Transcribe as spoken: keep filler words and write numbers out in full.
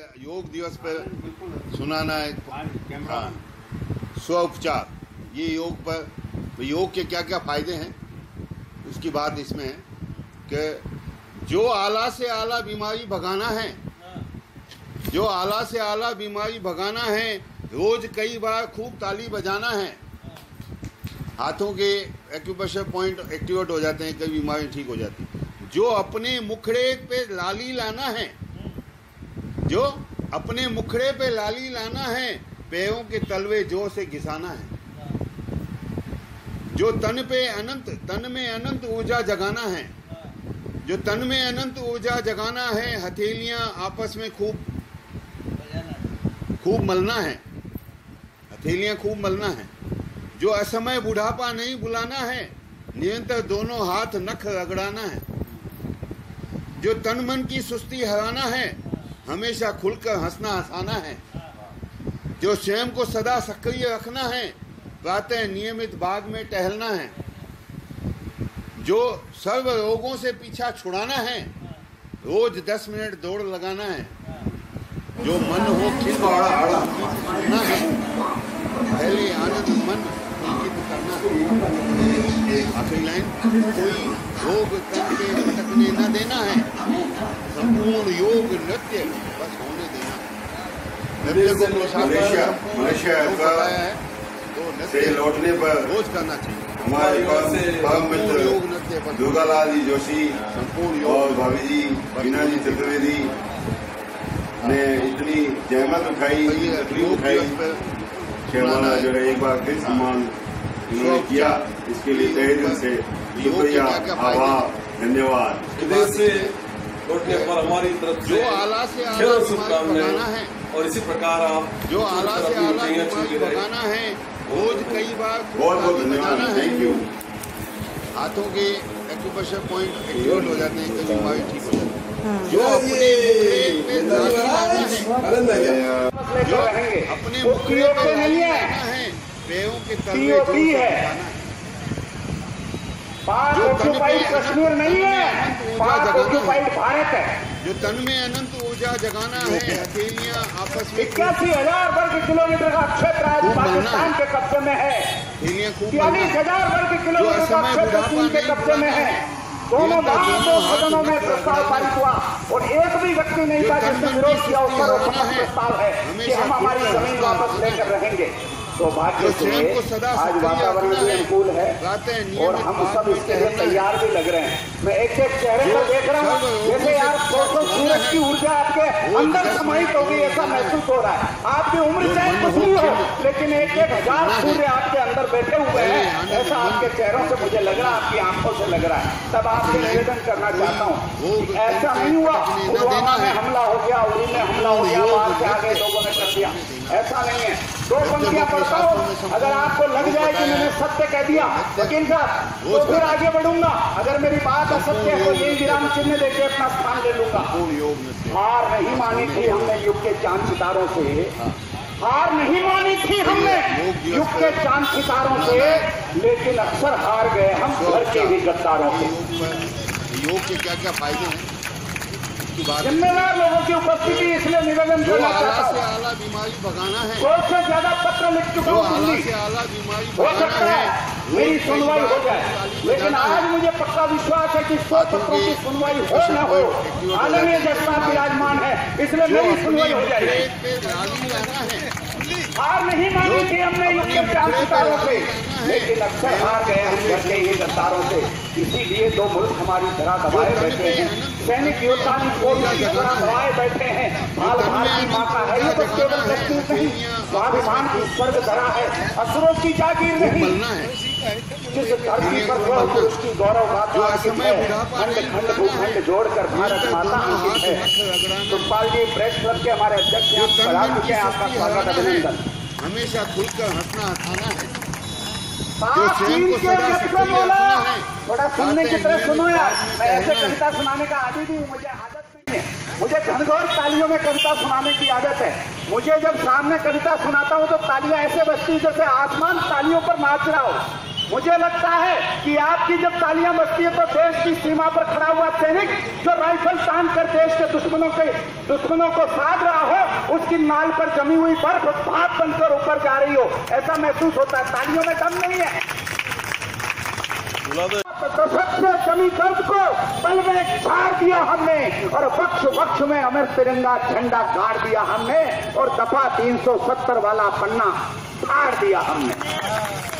योग दिवस पर सुनाना है। हाँ, स्व उपचार, ये योग पर योग के क्या क्या फायदे हैं उसकी बात इसमें है कि जो आला से आला बीमारी भगाना है, जो आला से आला बीमारी भगाना है, रोज कई बार खूब ताली बजाना है, हाथों के एक्यूप्रेशर पॉइंट एक्टिवेट हो जाते हैं, कई बीमारियां ठीक हो जाती हैं। जो अपने मुखड़े पे लाली लाना है, जो अपने मुखड़े पे लाली लाना है, पैरों के तलवे जोर से घिसाना है, जो तन पे अनंत तन में अनंत ऊर्जा जगाना है, जो तन में अनंत ऊर्जा जगाना है, हथेलियां आपस में खूब खूब मलना है, हथेलियां खूब मलना है, जो असमय बुढ़ापा नहीं बुलाना है, निरंतर दोनों हाथ नख रगड़ाना है, जो तन मन की सुस्ती हराना है, हमेशा खुलकर हंसना हंसाना है, जो स्वयं को सदा सक्रिय रखना है, प्रातः नियमित बाग में टहलना है, जो सर्व रोगों से पीछा छुड़ाना है, रोज दस मिनट दौड़ लगाना है, जो मन हो खिल करना है, पहले आनंद मन पुलकित करना है। आखिरी लाइन, कोई रोग तन के भटकने न देना है, संपूर्ण योग नृत्य बस होने देना। नृत्य को मलेशिया है तो से लौटने पर रोज करना चाहिए। हमारे परम मित्र दुर्गालाल जी जोशी और भाभी जी बीना जी चतुर्वेदी ने इतनी जहमत उठाई, तकलीफ उठाई कि हमारा जो है एक बार फिर सम्मान इन्होंने किया, इसके लिए तहे दिल से शुक्रिया, आभार, धन्यवाद। विदेश से लौटने पर हमारी तरफ जो आला से आला शुभकामनाएं हैं और इसी प्रकार आप जो आला से आला भगाना है, रोज कई बार बहुत बहुत धन्यवाद, थैंक यू। हाथों के एक्यूप्रेशर पॉइंट एक्टिवेट हो जाते हैं, कई बीमारी ठीक हो जाती है। जो अपने मुखड़े पे लाली लाना है, जो अपने मुखड़े पे लाली लाना है, पैरों के तलवे जोर से घिसाना है, पाक ऑक्युपाइड कश्मीर नहीं है, पाक ऑक्युपाइड भारत है। जो तन में अनंत ऊर्जा जगाना है, हथेलियां आपस में इक्यासी हजार वर्ग किलोमीटर का क्षेत्र आज पाकिस्तान के कब्जे में है, चालीस हजार वर्ग किलोमीटर का क्षेत्र चीन के कब्जे में है। दोनों बार दो सदनों में प्रस्ताव पारित हुआ और एक भी व्यक्ति नहीं था जिसने विरोध किया। उसका रोचक प्रस्ताव है कि हम हमारी जमीन वापस लेकर रहेंगे। सौभाग्य से आज वातावरण भी अनुकूल है और हम सब इसके लिए तैयार भी लग रहे हैं। मैं एक एक चेहरे पर देख रहा हूँ जैसे यार दोस्तों सूरज की ऊर्जा आपके अंदर समाहित होगी, ऐसा महसूस हो रहा है। आपकी उम्र चाहे कुछ भी हो, लेकिन एक एक हजार सूर्य आपके अंदर बैठे हुए हैं, ऐसा आपके चेहरों से मुझे लग रहा है, आपकी आंखों से लग रहा है। तब आपसे निवेदन करना चाहता हूँ, ऐसा नहीं हुआ पुलवामा में हमला हो गया, उरी में हमला हो गया, बाहर से आगे लोगों ने कर दिया, ऐसा नहीं है। दो पंक्तियां पढ़ता हूं, अगर आपको लग जाए कि मैंने सत्य कह दिया वकील साहब, तो फिर आगे बढ़ूंगा। अगर मेरी बात असत्य है तो यही विराम चिन्ह देके अपना स्थान ले लूंगा। हार नहीं मानी थी हमने युग के चांद सितारों से, हार नहीं मानी थी हमने युग के चांद सितारों से, लेकिन अक्सर हार गए हम घर के ही गद्दारों से। योग के क्या क्या फायदे हैं, जिम्मेदार लोगों की उपस्थिति, इसलिए निवेदन करना चाहता हूं। आला बीमारी भगाना है, सौ से ज्यादा पत्र लिख चुका हूं दिल्ली, हो सकता है मेरी सुनवाई हो जाए, लेकिन आज मुझे पक्का विश्वास है कि सौ पत्रों की सुनवाई हो न हो, आदरणीय जजमान विराजमान है, इसलिए मेरी सुनवाई हो जाएगी। हार नहीं मानी थी हमने युग के चांद सितारों से, लेकिन अक्सर हार गए हम घर के ही गद्दारों से। इसीलिए दो मुल्क हमारी तरह दबाए बैठे हैं, सैनिक योद्धा दबाए बैठे हैं। बाल भारती माँ का है ये तो केवल दस्तूर नहीं, स्वाभिमान की स्वर्ग धरा है, असुरों की जागीर नहीं। जिस धरती पर वह पुरुष की गौरव गाथा अंकित है, खंड खंड भूखंड जोड़कर भारत माता अंकित है। सुखपाल जी प्रेस क्लब के हमारे अध्यक्ष यहाँ पधार चुके हैं, आपका स्वागत, अभिनंदन। हमेशा खुलकर हंसना हंसाना है, चीन के व्यक्ति को बोला, थोड़ा सुनने की तरह सुनो यार। मैं ऐसे कविता सुनाने का आदी भी हूँ, मुझे आदत नहीं है, मुझे घनघोर तालियों में कविता सुनाने की आदत है। मुझे जब सामने कविता सुनाता हूँ तो तालियां ऐसे बजती जैसे आसमान तालियों पर नाच रहा हो। मुझे लगता है कि आपकी जब तालियां बजती है तो देश की सीमा पर खड़ा हुआ सैनिक जो राइफल तान कर देश के दुश्मनों के दुश्मनों को साध रहा हो, उसकी नाल पर जमी हुई बर्फ भाप बनकर ऊपर जा रही हो, ऐसा महसूस होता है। तालियों में दम नहीं है। दशक से जमी दर्द को पल में झाड़ दिया हमने और वक्ष वक्ष में अमर तिरंगा झंडा गाड़ दिया हमने और दफा तीन सौ सत्तर वाला पन्ना फाड़ दिया हमने।